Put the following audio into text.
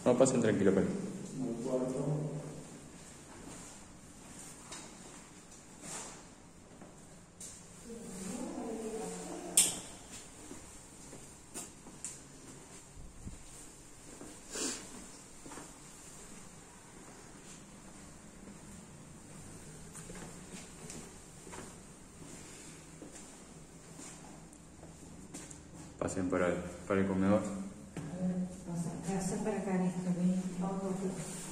No, pasen tranquilo, pero. Al cuarto. Pasen para el comedor. Pasa para acá en esta, ven, vamos a